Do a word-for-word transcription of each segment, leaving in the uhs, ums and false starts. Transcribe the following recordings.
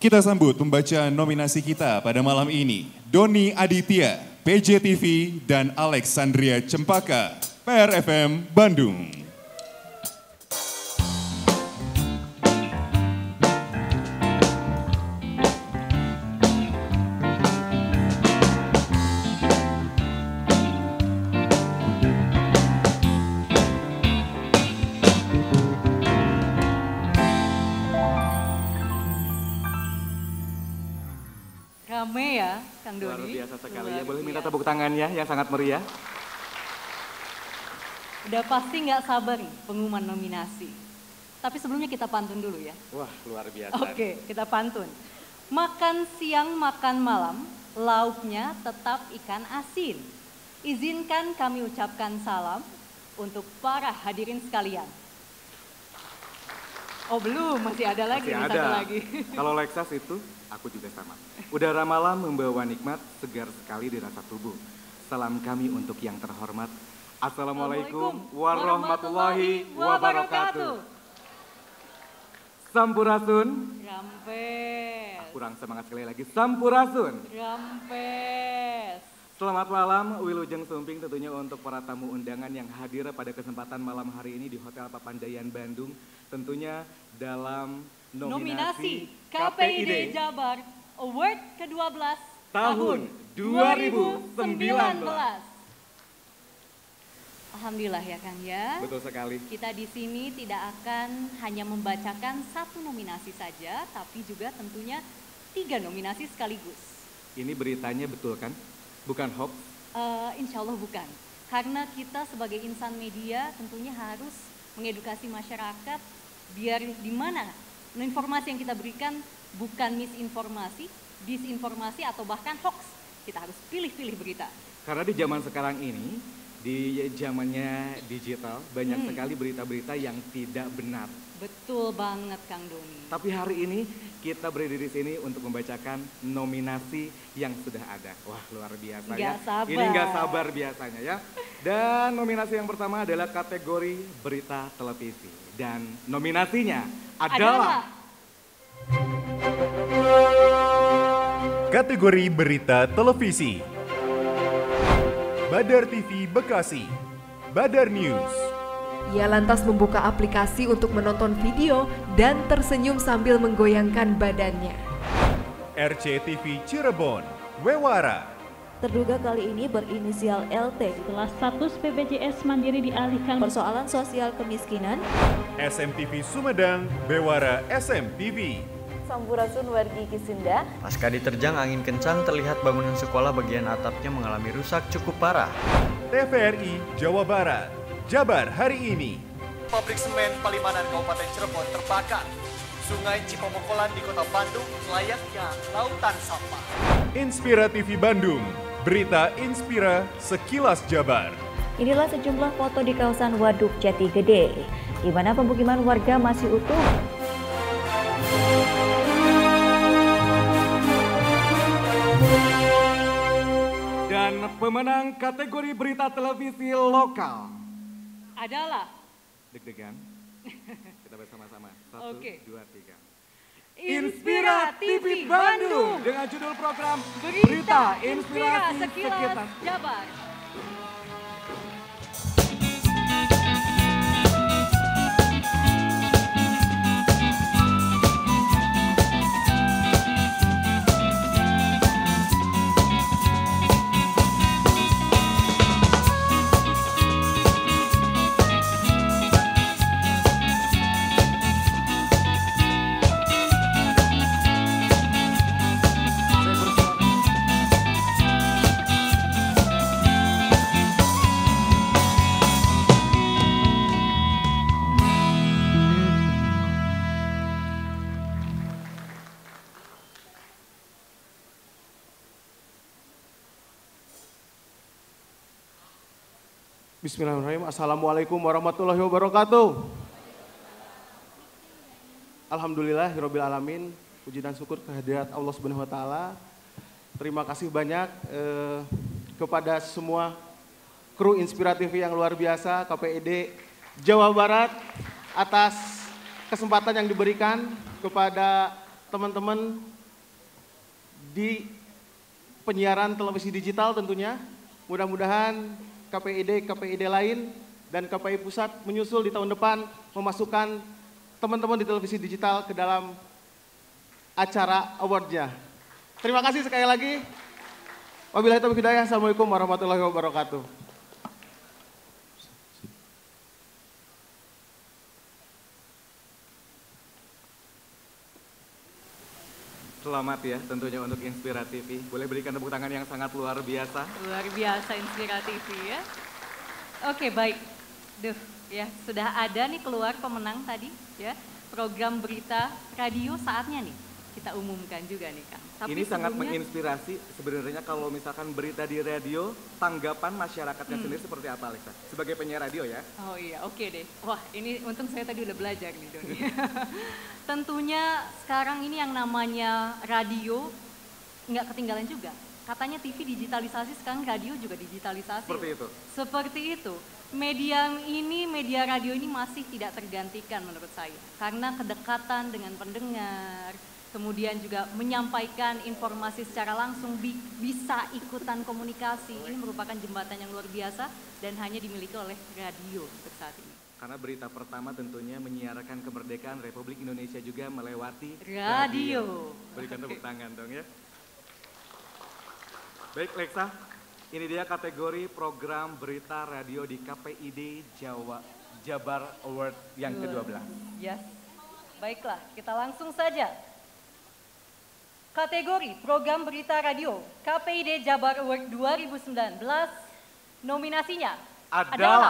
Kita sambut pembaca nominasi kita pada malam ini. Doni Aditya, P J T V, dan Alexandria Cempaka, P R F M Bandung. Rame ya, Kang Doni. Luar biasa sekali ya, boleh minta tepuk tangannya yang sangat meriah. Udah pasti nggak sabar nih pengumuman nominasi. Tapi sebelumnya kita pantun dulu ya. Wah, luar biasa. Oke, kita pantun. Makan siang, makan malam, lauknya tetap ikan asin. Izinkan kami ucapkan salam untuk para hadirin sekalian. Oh belum, masih ada lagi, Masih nih, ada. satu lagi. Kalau Lexas itu, aku juga sama. Udara malam membawa nikmat, segar sekali di rasa tubuh. Salam kami untuk yang terhormat. Assalamualaikum warahmatullahi wabarakatuh. Sampurasun. Rampes. Kurang semangat sekali lagi. Sampurasun. Rampes. Selamat malam, Wilujeng Sumping tentunya untuk para tamu undangan yang hadir pada kesempatan malam hari ini di Hotel Papandayan Bandung. Tentunya dalam nominasi, nominasi K P I D Jabar Award ke dua belas tahun dua ribu sembilan belas. Alhamdulillah ya Kang ya. Betul sekali. Kita di sini tidak akan hanya membacakan satu nominasi saja, tapi juga tentunya tiga nominasi sekaligus. Ini beritanya betul kan? Bukan hoax? Uh, insya Allah bukan. Karena kita sebagai insan media tentunya harus mengedukasi masyarakat biar di mana informasi yang kita berikan bukan misinformasi, disinformasi atau bahkan hoax. Kita harus pilih-pilih berita. Karena di zaman sekarang ini, di zamannya digital, banyak hmm. sekali berita-berita yang tidak benar. Betul banget Kang Doni. Tapi hari ini kita berdiri di sini untuk membacakan nominasi yang sudah ada. Wah luar biasa Nggak ya. Sabar. Ini nggak sabar biasanya ya. Dan nominasi yang pertama adalah kategori berita televisi. Dan nominasinya adalah... Kategori berita televisi. Badar T V Bekasi, Badar News. Ia lantas membuka aplikasi untuk menonton video dan tersenyum sambil menggoyangkan badannya. R C T V Cirebon, Wewara. Terduga kali ini berinisial L T setelah status B P J S Mandiri dialihkan. Persoalan sosial kemiskinan. S M T V Sumedang, Bewara S M T V. Sampurasun wargi Kisunda. Pasca diterjang angin kencang, terlihat bangunan sekolah bagian atapnya mengalami rusak cukup parah. T V R I Jawa Barat, Jabar hari ini. Pabrik semen Palimanan Kabupaten Cirebon terbakar. Sungai Cipomokolan di Kota Bandung layaknya lautan sampah. Inspira T V Bandung, berita Inspira sekilas Jabar. Inilah sejumlah foto di kawasan Waduk Jati Gede, di mana pemukiman warga masih utuh. Dan pemenang kategori berita televisi lokal adalah deg-degan. Kita bersama-sama. Satu, Oke. dua, tiga. Inspira T V Bandung dengan judul program Berita Inspirasi Inspira Sekilas Sekitar Jabar. Bismillahirrahmanirrahim. Assalamualaikum warahmatullahi wabarakatuh. Alhamdulillahirabbil alamin. Puji dan syukur kehadirat Allah Subhanahu wa taala. Terima kasih banyak eh, kepada semua kru inspiratif yang luar biasa K P I D Jawa Barat atas kesempatan yang diberikan kepada teman-teman di penyiaran televisi digital tentunya. Mudah-mudahan K P I D, K P I D lain, dan K P I Pusat menyusul di tahun depan memasukkan teman-teman di televisi digital ke dalam acara award-nya. Terima kasih sekali lagi. Wabillahi taufiq hidayah. Assalamualaikum warahmatullahi wabarakatuh. Selamat ya tentunya untuk Inspira T V. Boleh berikan tepuk tangan yang sangat luar biasa. Luar biasa Inspira T V ya. Oke baik. Duh ya sudah ada nih keluar pemenang tadi ya. Program berita radio saatnya nih kita umumkan juga nih Kang. Tapi ini sangat sebelumnya, menginspirasi sebenarnya kalau misalkan berita di radio, tanggapan masyarakatnya hmm. sendiri seperti apa Alexa? Sebagai penyiar radio ya? Oh iya oke okay deh. Wah ini untung saya tadi udah belajar nih Doni. Tentunya sekarang ini yang namanya radio nggak ketinggalan juga. Katanya T V digitalisasi, sekarang radio juga digitalisasi. Seperti itu? Seperti itu. Media ini, media radio ini masih tidak tergantikan menurut saya. Karena kedekatan dengan pendengar, kemudian juga menyampaikan informasi secara langsung, bi bisa ikutan komunikasi. Ini merupakan jembatan yang luar biasa dan hanya dimiliki oleh radio untuk saat ini. Karena berita pertama tentunya menyiarkan kemerdekaan Republik Indonesia juga melewati radio. radio. Berikan tepuk tangan dong ya. Baik Lexa, ini dia kategori program berita radio di K P I D Jawa Jabar Award yang kedua belas. Yes. Baiklah, kita langsung saja. Kategori program berita radio K P I D Jabar Award dua ribu sembilan belas, nominasinya adalah, adalah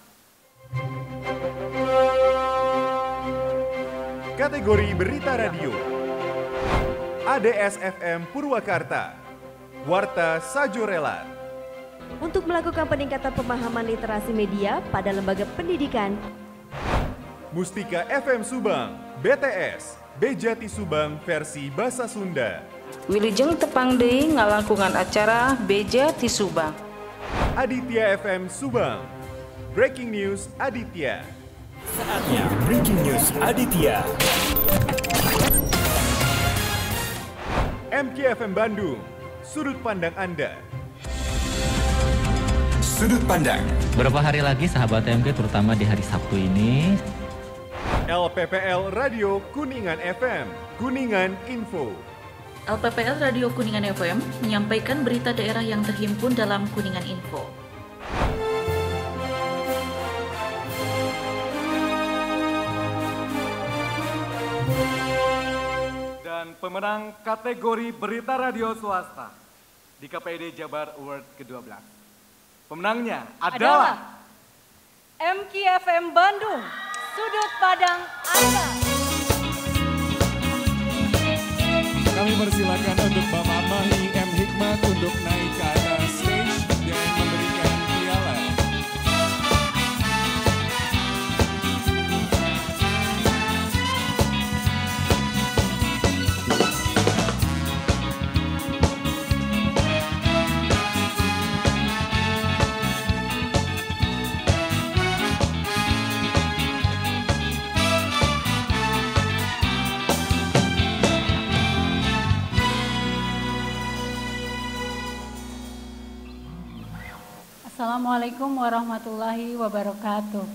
kategori berita radio A D S F M Purwakarta, Warta Sajorelan. Untuk melakukan peningkatan pemahaman literasi media pada lembaga pendidikan, Mustika F M Subang, B T S, Bejati Subang versi Bahasa Sunda. Wilujeng tepang deui ngalangkungan acara Bejati Subang. Aditya F M Subang, Breaking News Aditya. Saatnya Breaking News Aditya. M K F M Bandung, Sudut Pandang Anda. Sudut Pandang. Beberapa hari lagi sahabat M K, terutama di hari Sabtu ini. L P P L Radio Kuningan F M, Kuningan Info. L P P L Radio Kuningan F M menyampaikan berita daerah yang terhimpun dalam Kuningan Info. Dan pemenang kategori berita radio swasta di K P I D Jabar Award kedua belas. Pemenangnya adalah, adalah M K F M Bandung, Sudut Pandang Anda. Kami persilakan untuk Bapak Mahi M. Hikmat untuk naik ke atas stage dan memberikan piala. Assalamualaikum warahmatullahi wabarakatuh.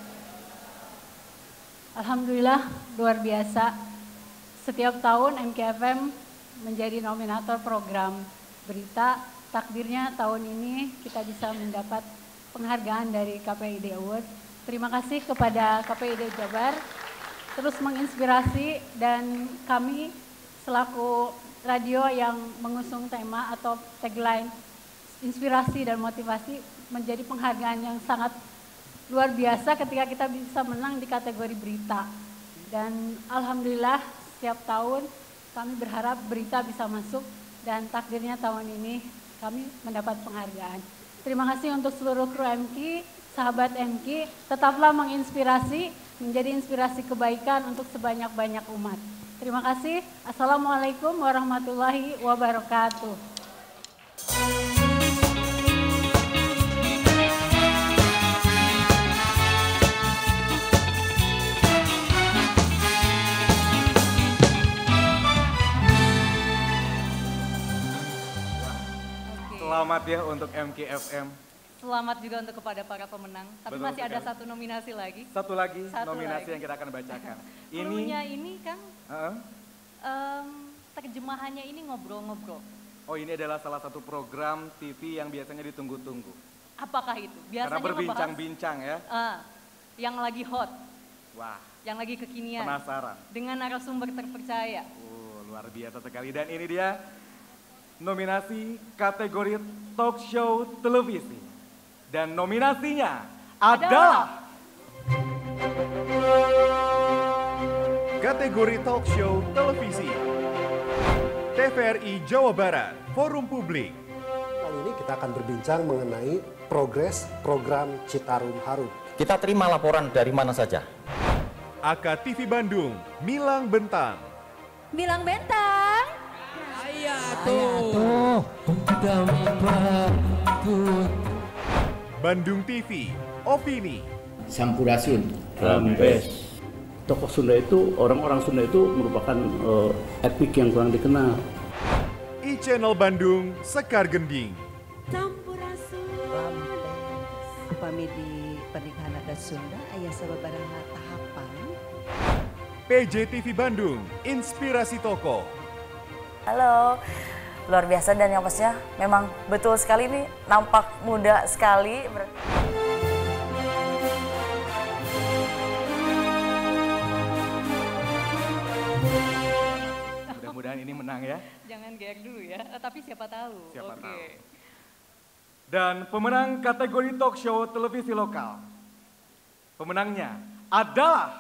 Alhamdulillah luar biasa. Setiap tahun M K F M menjadi nominator program berita. Takdirnya tahun ini kita bisa mendapat penghargaan dari K P I D Award. Terima kasih kepada K P I D Jabar terus menginspirasi, dan kami selaku radio yang mengusung tema atau tagline inspirasi dan motivasi menjadi penghargaan yang sangat luar biasa ketika kita bisa menang di kategori berita. Dan alhamdulillah setiap tahun kami berharap berita bisa masuk, dan takdirnya tahun ini kami mendapat penghargaan. Terima kasih untuk seluruh kru M K, sahabat M K, tetaplah menginspirasi, menjadi inspirasi kebaikan untuk sebanyak-banyak umat. Terima kasih. Assalamualaikum warahmatullahi wabarakatuh. Selamat ya untuk M K F M. Selamat juga untuk kepada para pemenang. Tapi Betul masih ada sekali. satu nominasi lagi. Satu lagi Satu nominasi lagi. yang kita akan bacakan. Cluenya ini Kang, Uh-uh. em, terjemahannya ini ngobrol-ngobrol. Oh, ini adalah salah satu program T V yang biasanya ditunggu-tunggu. Apakah itu? Karena Biasanya berbincang-bincang ya. membahas, ah, yang lagi hot, Wah, yang lagi kekinian. penasaran. Dengan narasumber terpercaya. Oh, luar biasa sekali. Dan ini dia nominasi kategori talk show televisi. Dan nominasinya adalah Kategori talk show televisi T V R I Jawa Barat Forum Publik. Kali ini kita akan berbincang mengenai progres program Citarum Harum. Kita terima laporan dari mana saja. A K T V Bandung, Milang Bentang. Milang Bentang. Ayah tuh, sudah membabut. Bandung T V, Opini. Sampurasun, Rambes. Tokoh Sunda itu, orang-orang Sunda itu merupakan uh, etnik yang kurang dikenal. E-Channel Bandung, Sekar Gending. Sampurasun. Rambes. Upami di pernikahan adat Sunda, ayah sababaraha tahapan. P J T V Bandung, Inspirasi Toko. Halo, luar biasa dan yang pastinya memang betul sekali nih, nampak muda sekali. mudah-mudahan ini menang ya. Jangan G R dulu ya, eh, tapi siapa tahu. Siapa Oke. tahu. Dan pemenang kategori talk show televisi lokal. Pemenangnya adalah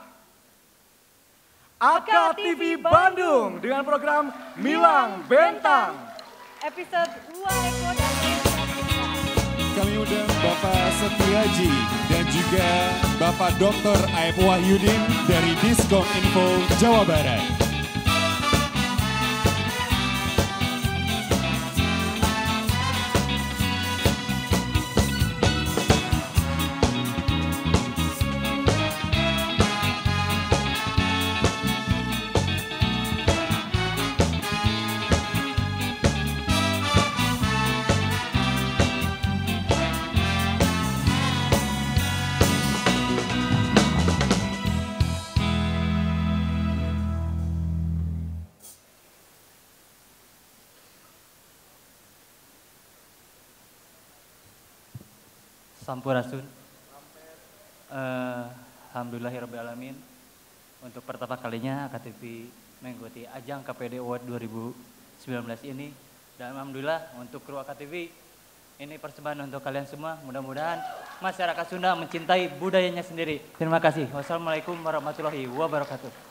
A K T V Bandung dengan program Milang Bentang. Episode dua Eko dan Kami undang Bapak Setiaji dan juga Bapak Doktor Aep Wahyudin dari Diskom Info Jawa Barat. Sampurasun. Uh, Alhamdulillahirrahmanirrahim. Untuk pertama kalinya A K T V mengikuti ajang K P D Award dua ribu sembilan belas ini. Dan Alhamdulillah untuk kru A K T V ini persembahan untuk kalian semua. Mudah-mudahan masyarakat Sunda mencintai budayanya sendiri. Terima kasih. Wassalamualaikum warahmatullahi wabarakatuh.